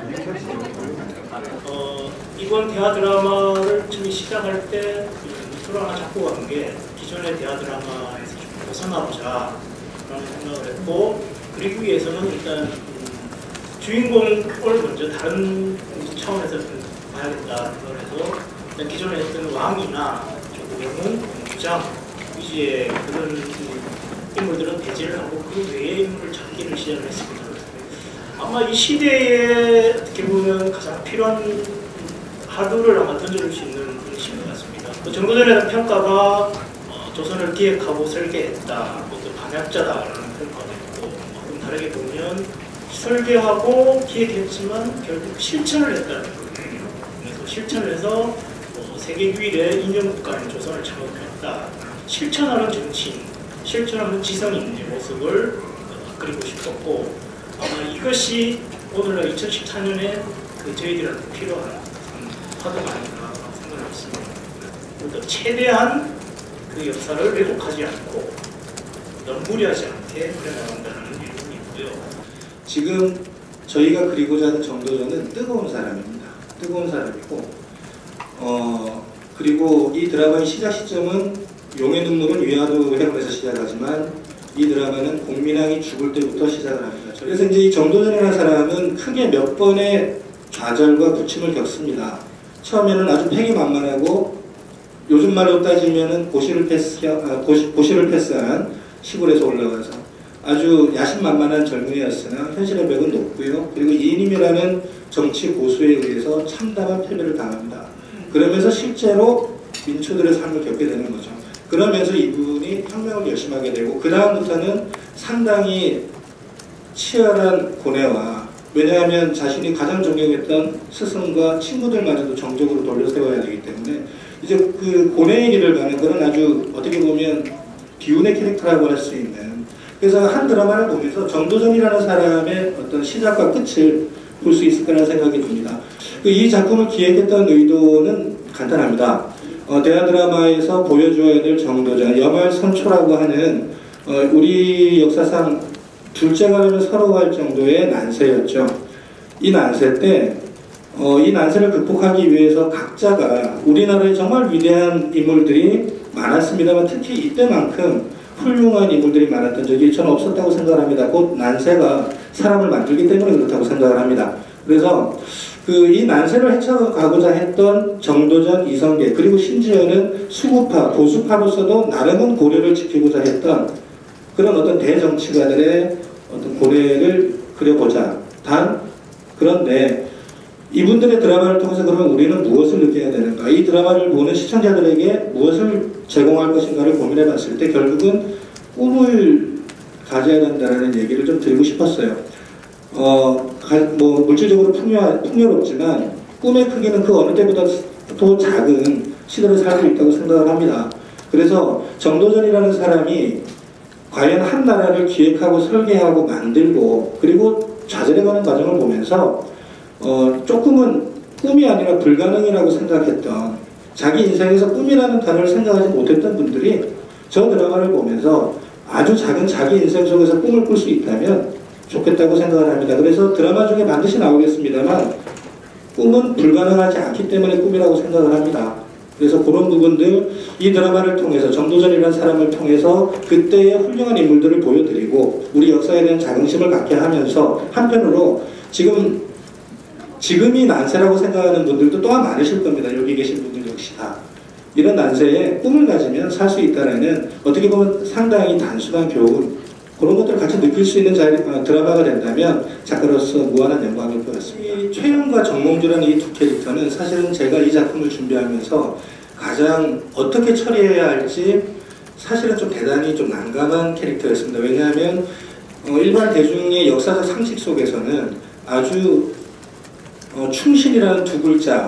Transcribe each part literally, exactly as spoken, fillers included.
어, 이번 대하 드라마를 처음에 시작할 때 서로 하나 잡고 간 게 기존의 대하 드라마에서 좀 벗어나보자 라는 생각을 했고, 그리고 위해서는 일단 음, 주인공을 먼저 다른 차원에서 좀 봐야겠다 생각을 해서 일단 기존에 했던 왕이나 영웅, 주장, 위주의 그런 인물들은 배제를 하고 그 외의 인물을 찾기를 시작을 했습니다. 아마 이 시대에 어떻게 보면 가장 필요한 하두를 아마 던져줄 수 있는 그런 시대 같습니다. 그 정도전에는 평가가 어, 조선을 기획하고 설계했다, 또 반역자다라는 평가가 있고, 어, 좀 다르게 보면 설계하고 기획했지만 결국 실천을 했다는 거예요. 그래서 실천을 해서 어, 세계 유일의 인정국가인 조선을 창업했다. 실천하는 정치인, 실천하는 지성인의 모습을 어, 그리고 싶었고, 아마 이것이 오늘날 이천십사 년에 그 저희들한테 필요한 음, 화두가 아닌가 생각을 했습니다. 그래서 최대한 그 역사를 왜곡하지 않고 너무 무리하지 않게 그려나간다는 일이 있고요. 지금 저희가 그리고자 하는 정도전은 뜨거운 사람입니다. 뜨거운 사람이고, 어, 그리고 이 드라마의 시작 시점은 용의 눈물은 위화도 해군에서 시작하지만 이 드라마는 공민왕이 죽을 때부터 시작을 합니다. 그래서 이제 이 정도전이라는 사람은 크게 몇 번의 좌절과 부침을 겪습니다. 처음에는 아주 패기만만하고 요즘 말로 따지면은 고시를 패스, 아, 고시, 고시를 패스한 시골에서 올라와서 아주 야심만만한 젊은이였으나 현실의 벽은 높고요. 그리고 이인임이라는 정치 고수에 의해서 참담한 패배를 당합니다. 그러면서 실제로 민초들의 삶을 겪게 되는 거죠. 그러면서 이분이 혁명을 결심하게 되고, 그 다음부터는 상당히 치열한 고뇌와, 왜냐하면 자신이 가장 존경했던 스승과 친구들마저도 정적으로 돌려세워야 되기 때문에 이제 그 고뇌의 길을 가는 그런 아주 어떻게 보면 기운의 캐릭터라고 할 수 있는, 그래서 한 드라마를 보면서 정도전이라는 사람의 어떤 시작과 끝을 볼 수 있을 거라는 생각이 듭니다. 이 작품을 기획했던 의도는 간단합니다. 어, 대하 드라마에서 보여줘야 될 정도전, 여말선초라고 하는 어, 우리 역사상 둘째 가름을 서러워할 정도의 난세였죠. 이 난세 때 어, 이 난세를 극복하기 위해서 각자가, 우리나라에 정말 위대한 인물들이 많았습니다만 특히 이때만큼 훌륭한 인물들이 많았던 적이 저는 없었다고 생각합니다. 곧 난세가 사람을 만들기 때문에 그렇다고 생각을 합니다. 그래서 그 이 난세를 헤쳐가고자 했던 정도전, 이성계, 그리고 심지어는 수구파, 보수파로서도 나름은 고려를 지키고자 했던 그런 어떤 대정치가들의 어떤 고뇌를 그려보자. 단, 그런데 이분들의 드라마를 통해서 그러면 우리는 무엇을 느껴야 되는가? 이 드라마를 보는 시청자들에게 무엇을 제공할 것인가를 고민해 봤을 때 결국은 꿈을 가져야 된다는 얘기를 좀 드리고 싶었어요. 어, 뭐 물질적으로 풍요, 풍요롭지만 꿈의 크기는 그 어느 때보다 더 작은 시대를 살고 있다고 생각을 합니다. 그래서 정도전이라는 사람이 과연 한 나라를 기획하고 설계하고 만들고 그리고 좌절해가는 과정을 보면서 어, 조금은 꿈이 아니라 불가능이라고 생각했던, 자기 인생에서 꿈이라는 단어를 생각하지 못했던 분들이 저 드라마를 보면서 아주 작은 자기 인생 속에서 꿈을 꿀 수 있다면 좋겠다고 생각을 합니다. 그래서 드라마 중에 반드시 나오겠습니다만 꿈은 불가능하지 않기 때문에 꿈이라고 생각을 합니다. 그래서 그런 부분들 이 드라마를 통해서, 정도전이라는 사람을 통해서 그때의 훌륭한 인물들을 보여드리고 우리 역사에 대한 자긍심을 갖게 하면서, 한편으로 지금 지금이 난세라고 생각하는 분들도 또한 많으실 겁니다. 여기 계신 분들 역시 다. 이런 난세에 꿈을 가지면 살 수 있다는 어떻게 보면 상당히 단순한 교훈, 그런 것들을 같이 느낄 수 있는 자리, 어, 드라마가 된다면 작가로서 무한한 영광일 것 같습니다. 이 최영과 정몽주라는 이 두 캐릭터는 사실은 제가 이 작품을 준비하면서 가장 어떻게 처리해야 할지 사실은 좀 대단히 좀 난감한 캐릭터였습니다. 왜냐하면 어, 일반 대중의 역사적 상식 속에서는 아주 어, 충실이라는 두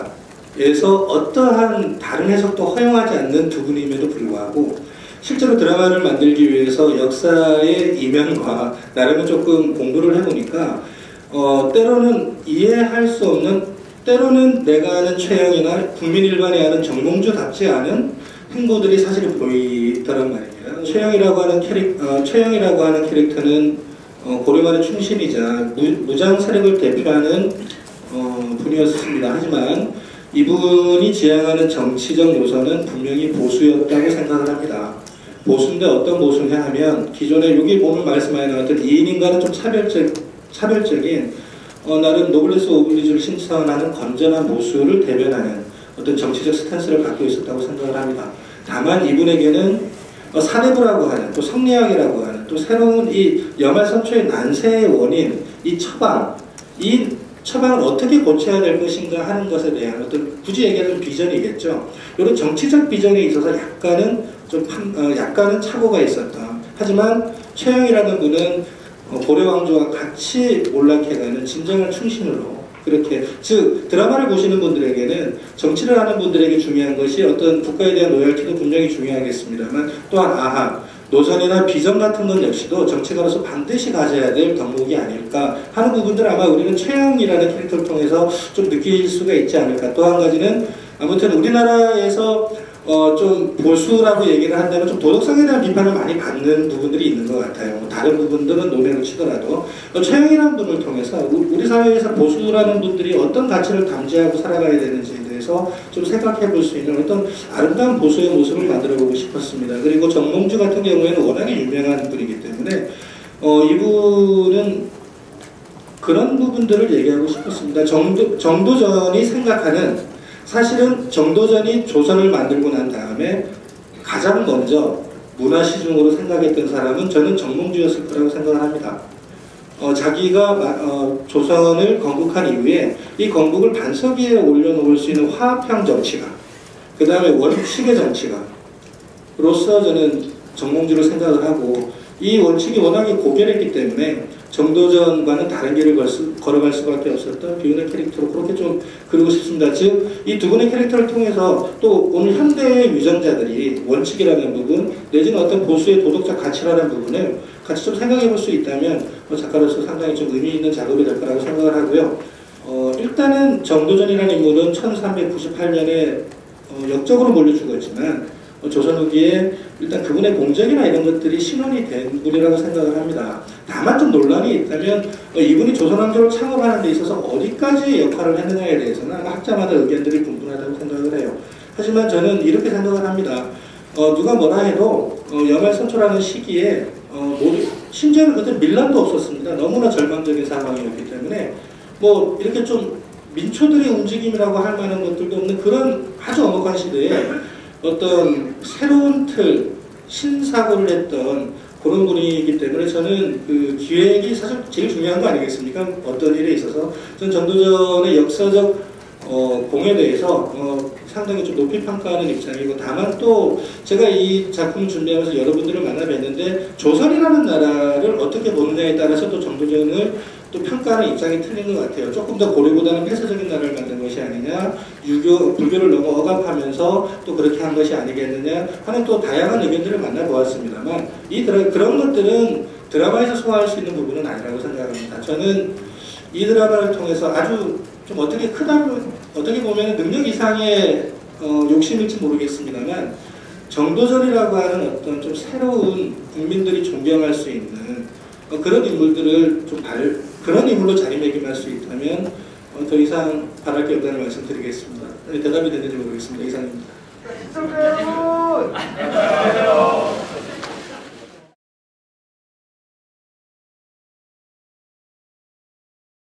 글자에서 어떠한 다른 해석도 허용하지 않는 두 분임에도 불구하고 실제로 드라마를 만들기 위해서 역사의 이면과 나름은 조금 공부를 해보니까 어, 때로는 이해할 수 없는, 때로는 내가 아는 최영이나 국민 일반이 아는 정몽주답지 않은 행보들이 사실 보이더란 말이에요. 최영이라고 하는 캐릭, 어, 최영이라고 하는 캐릭터는 어, 고려말의 충신이자 무, 무장 세력을 대표하는 어, 어, 분이었습니다. 하지만 이분이 지향하는 정치적 노선은 분명히 보수였다고 생각을 합니다. 보수인데 어떤 보수냐 하면 기존에 여기 보면 말씀하여 나왔던 이인인과는 좀 차별적, 차별적인 어, 나름 노블레스 오블리주를 신청하는 건전한 보수를 대변하는 어떤 정치적 스탠스를 갖고 있었다고 생각을 합니다. 다만 이분에게는 어, 사내부라고 하는 또 성리학이라고 하는 또 새로운 이 여말선초의 난세의 원인 이 처방 이 처방을 어떻게 고쳐야 될 것인가 하는 것에 대한 어떤 굳이 얘기하면 비전이겠죠. 이런 정치적 비전에 있어서 약간은 좀 어, 약간은 착오가 있었다. 하지만 최영이라는 분은 어, 고려왕조와 같이 몰락해가는 진정한 충신으로 그렇게 즉 드라마를 보시는 분들에게는 정치를 하는 분들에게 중요한 것이 어떤 국가에 대한 로열티도 분명히 중요하겠습니다만 또한 아하 노선이나 비전 같은 것 역시도 정치가로서 반드시 가져야 될 덕목이 아닐까 하는 부분들 아마 우리는 최영이라는 캐릭터를 통해서 좀 느낄 수가 있지 않을까. 또 한 가지는 아무튼 우리나라에서 어 좀 보수라고 얘기를 한다면 좀 도덕성에 대한 비판을 많이 받는 부분들이 있는 것 같아요. 뭐 다른 부분들은 논외로 치더라도 어, 최영이라는 분을 통해서 우리 사회에서 보수라는 분들이 어떤 가치를 담지하고 살아가야 되는지에 대해서 좀 생각해 볼 수 있는 어떤 아름다운 보수의 모습을 만들어 보고 싶었습니다. 그리고 정몽주 같은 경우에는 워낙에 유명한 분이기 때문에 어, 이분은 그런 부분들을 얘기하고 싶었습니다. 정도, 정도전이 생각하는 사실은 정도전이 조선을 만들고 난 다음에 가장 먼저 문화시중으로 생각했던 사람은 저는 정몽주였을 거라고 생각을 합니다. 어, 자기가 어, 조선을 건국한 이후에 이 건국을 반석 위에 올려놓을 수 있는 화합형 정치가 그 다음에 원칙의 정치가로서 저는 정몽주를 생각을 하고 이 원칙이 워낙에 고결했기 때문에 정도전과는 다른 길을 걸 수, 걸어갈 수밖에 없었던 비운의 캐릭터로 그렇게 좀 그리고 싶습니다. 즉 이 두 분의 캐릭터를 통해서 또 오늘 현대의 유전자들이 원칙이라는 부분 내지는 어떤 보수의 도덕적 가치라는 부분을 같이 좀 생각해 볼 수 있다면 뭐 작가로서 상당히 좀 의미 있는 작업이 될 거라고 생각을 하고요. 어, 일단은 정도전이라는 인물은 천삼백구십팔 년에 어, 역적으로 몰려 죽었지만 어, 조선 후기에 일단 그분의 공적이나 이런 것들이 신원이 된 분이라고 생각을 합니다. 다만 좀 논란이 있다면 어, 이분이 조선왕조를 창업하는 데 있어서 어디까지 역할을 했느냐에 대해서는 아마 학자마다 의견들이 분분하다고 생각을 해요. 하지만 저는 이렇게 생각을 합니다. 어, 누가 뭐라 해도 어, 여말선초라는 시기에 어, 모두, 심지어는 그때 밀란도 없었습니다. 너무나 절망적인 상황이었기 때문에 뭐 이렇게 좀 민초들의 움직임이라고 할 만한 것들도 없는 그런 아주 엄혹한 시대에 어떤 새로운 틀, 신사고를 했던 그런 분이기 때문에 저는 그 기획이 사실 제일 중요한 거 아니겠습니까? 어떤 일에 있어서 저는 정도전의 역사적 어, 공에 대해서 어, 상당히 좀 높이 평가하는 입장이고 다만 또 제가 이 작품을 준비하면서 여러분들을 만나 뵀는데 조선이라는 나라를 어떻게 보느냐에 따라서 또 정도전을 또 평가하는 입장이 틀린 것 같아요. 조금 더 고려보다는 폐쇄적인 나라를 만든 것이 아니냐, 유교, 불교를 너무 억압하면서 또 그렇게 한 것이 아니겠느냐 하는 또 다양한 의견들을 만나보았습니다만 이 드라, 그런 것들은 드라마에서 소화할 수 있는 부분은 아니라고 생각합니다. 저는 이 드라마를 통해서 아주 좀 어떻게 크다면 어떻게 보면 능력 이상의 어, 욕심일지 모르겠습니다만 정도전이라고 하는 어떤 좀 새로운 국민들이 존경할 수 있는 어, 그런 인물들을 좀 발, 그런 인물로 자리매김할 수 있다면 어, 더 이상 바랄 게 없다는 말씀드리겠습니다. 대답이 됐는지 모르겠습니다. 이상입니다.